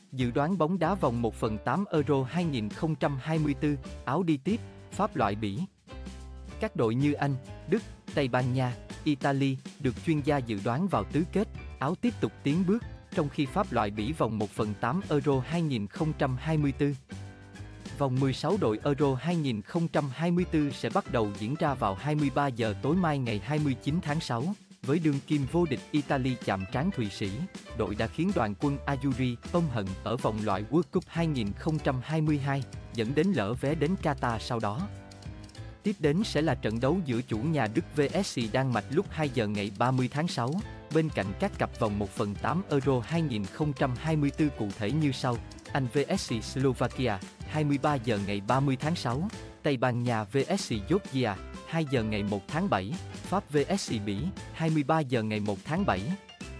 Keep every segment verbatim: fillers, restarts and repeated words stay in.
Dự đoán bóng đá vòng một phần tám Euro hai không hai tư, áo đi tiếp, Pháp loại Bỉ. Các đội như Anh, Đức, Tây Ban Nha, Italy được chuyên gia dự đoán vào tứ kết, áo tiếp tục tiến bước, trong khi Pháp loại Bỉ vòng một phần tám Euro hai không hai tư. Vòng mười sáu đội Euro hai không hai tư sẽ bắt đầu diễn ra vào hai mươi ba giờ tối mai ngày hai mươi chín tháng sáu, với đương kim vô địch Italy chạm trán Thụy Sĩ, đội đã khiến đoàn quân Azzurri ôm hận ở vòng loại World Cup hai không hai hai, dẫn đến lỡ vé đến Qatar sau đó. Tiếp đến sẽ là trận đấu giữa chủ nhà Đức vs Đan Mạch lúc hai giờ ngày ba mươi tháng sáu, bên cạnh các cặp vòng một phần tám Euro hai không hai tư cụ thể như sau: Anh vs Slovakia, hai mươi ba giờ ngày ba mươi tháng sáu, Tây Ban Nha vs Georgia, hai giờ ngày một tháng bảy, Pháp vs Bỉ, hai mươi ba giờ ngày một tháng bảy.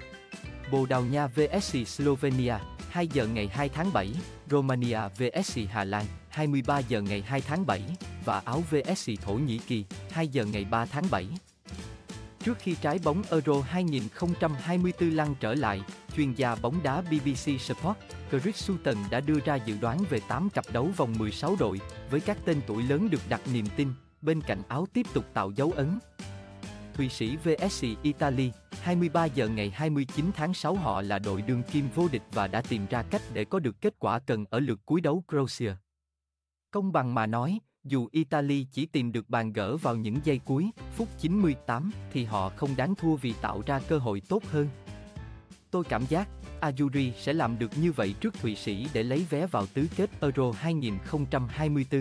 Bồ Đào Nha vs Slovenia, hai giờ ngày hai tháng bảy, Romania vs Hà Lan, hai mươi ba giờ ngày hai tháng bảy, và Áo vs Thổ Nhĩ Kỳ, hai giờ ngày ba tháng bảy. Trước khi trái bóng Euro hai không hai tư lăn trở lại, chuyên gia bóng đá bê bê xê Sport, Chris Sutton đã đưa ra dự đoán về tám cặp đấu vòng mười sáu đội, với các tên tuổi lớn được đặt niềm tin, bên cạnh áo tiếp tục tạo dấu ấn. Thụy Sĩ vs Italy, hai mươi ba giờ ngày hai mươi chín tháng sáu. Họ là đội đương kim vô địch và đã tìm ra cách để có được kết quả cần ở lượt cuối đấu Croatia. Công bằng mà nói, dù Italy chỉ tìm được bàn gỡ vào những giây cuối, phút chín mươi tám, thì họ không đáng thua vì tạo ra cơ hội tốt hơn. Tôi cảm giác, Azzurri sẽ làm được như vậy trước Thụy Sĩ để lấy vé vào tứ kết Euro hai không hai tư.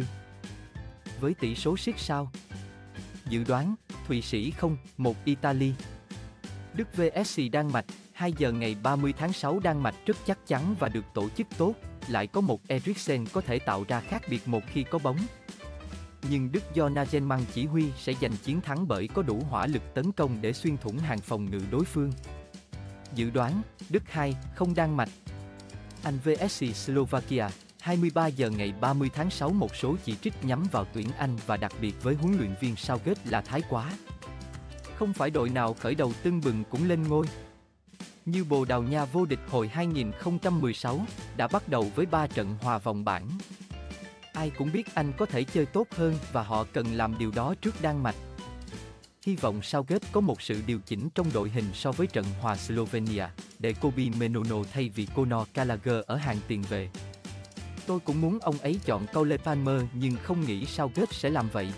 Với tỷ số siết sao? Dự đoán, Thụy Sĩ không một Italy. Đức vs Đan Mạch, hai giờ ngày ba mươi tháng sáu. Đan Mạch rất chắc chắn và được tổ chức tốt, lại có một Eriksen có thể tạo ra khác biệt một khi có bóng. Nhưng Đức do Nagelsmann chỉ huy sẽ giành chiến thắng bởi có đủ hỏa lực tấn công để xuyên thủng hàng phòng ngự đối phương. Dự đoán, Đức hai không Đan Mạch. Anh vs Slovakia, hai mươi ba giờ ngày ba mươi tháng sáu. Một số chỉ trích nhắm vào tuyển Anh và đặc biệt với huấn luyện viên Southgate là thái quá. Không phải đội nào khởi đầu tưng bừng cũng lên ngôi. Như Bồ Đào Nha vô địch hồi hai không một sáu, đã bắt đầu với ba trận hòa vòng bảng. Ai cũng biết Anh có thể chơi tốt hơn và họ cần làm điều đó trước Đan Mạch. Hy vọng Southgate có một sự điều chỉnh trong đội hình so với trận hòa Slovenia, để Kobbie Mainoo thay vì Conor Gallagher ở hàng tiền vệ. Tôi cũng muốn ông ấy chọn Cole Palmer nhưng không nghĩ Southgate sẽ làm vậy.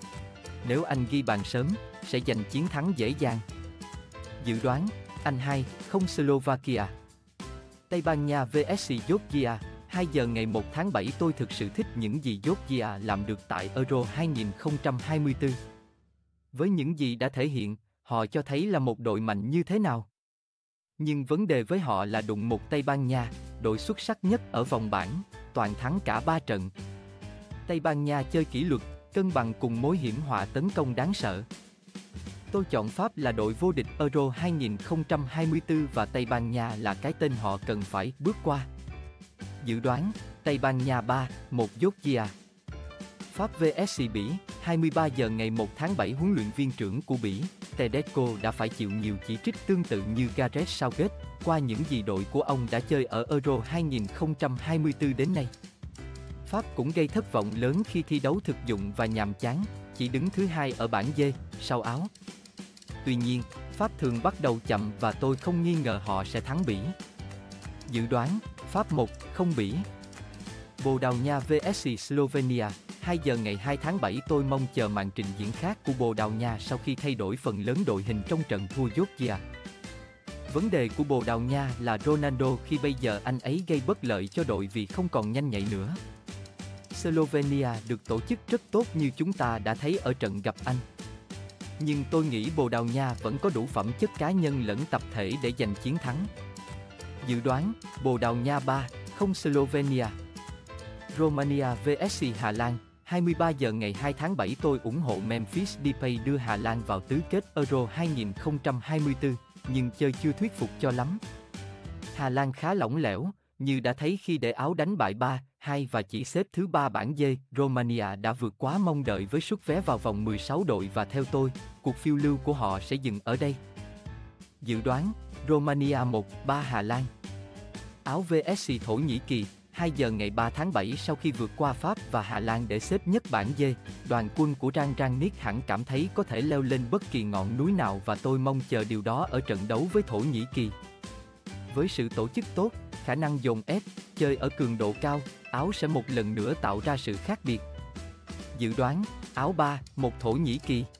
Nếu Anh ghi bàn sớm, sẽ giành chiến thắng dễ dàng. Dự đoán, Anh hai không Slovakia. Tây Ban Nha vs Georgia, hai giờ ngày một tháng bảy. Tôi thực sự thích những gì Georgia làm được tại Euro hai không hai tư. Với những gì đã thể hiện, họ cho thấy là một đội mạnh như thế nào. Nhưng vấn đề với họ là đụng một Tây Ban Nha, đội xuất sắc nhất ở vòng bảng, toàn thắng cả ba trận. Tây Ban Nha chơi kỷ luật, cân bằng cùng mối hiểm họa tấn công đáng sợ. Tôi chọn Pháp là đội vô địch Euro hai không hai tư và Tây Ban Nha là cái tên họ cần phải bước qua. Dự đoán, Tây Ban Nha ba một Georgia. Pháp vs Bỉ, hai mươi ba giờ ngày một tháng bảy. Huấn luyện viên trưởng của Bỉ, Tedesco đã phải chịu nhiều chỉ trích tương tự như Gareth Southgate qua những gì đội của ông đã chơi ở Euro hai không hai tư đến nay. Pháp cũng gây thất vọng lớn khi thi đấu thực dụng và nhàm chán, chỉ đứng thứ hai ở bảng D, sau Áo. Tuy nhiên, Pháp thường bắt đầu chậm và tôi không nghi ngờ họ sẽ thắng Bỉ. Dự đoán, Pháp một không Bỉ. Bồ Đào Nha vs Slovenia, hai giờ ngày hai tháng bảy. Tôi mong chờ màn trình diễn khác của Bồ Đào Nha sau khi thay đổi phần lớn đội hình trong trận thua Georgia. Vấn đề của Bồ Đào Nha là Ronaldo khi bây giờ anh ấy gây bất lợi cho đội vì không còn nhanh nhạy nữa. Slovenia được tổ chức rất tốt như chúng ta đã thấy ở trận gặp Anh. Nhưng tôi nghĩ Bồ Đào Nha vẫn có đủ phẩm chất cá nhân lẫn tập thể để giành chiến thắng. Dự đoán, Bồ Đào Nha ba không Slovenia. Romania vs Hà Lan, hai mươi ba giờ ngày hai tháng bảy. Tôi ủng hộ Memphis Depay đưa Hà Lan vào tứ kết Euro hai không hai tư, nhưng chơi chưa thuyết phục cho lắm. Hà Lan khá lỏng lẻo, như đã thấy khi để Áo đánh bại ba hai và chỉ xếp thứ ba bảng D. Romania đã vượt quá mong đợi với suất vé vào vòng mười sáu đội và theo tôi, cuộc phiêu lưu của họ sẽ dừng ở đây. Dự đoán, Romania một ba Hà Lan. Áo vs Thổ Nhĩ Kỳ, hai giờ ngày ba tháng bảy sau khi vượt qua Pháp và Hà Lan để xếp nhất bảng D, đoàn quân của Rang Rangnick hẳn cảm thấy có thể leo lên bất kỳ ngọn núi nào và tôi mong chờ điều đó ở trận đấu với Thổ Nhĩ Kỳ. Với sự tổ chức tốt, khả năng dồn ép, chơi ở cường độ cao, Áo sẽ một lần nữa tạo ra sự khác biệt. Dự đoán, Áo ba một Thổ Nhĩ Kỳ.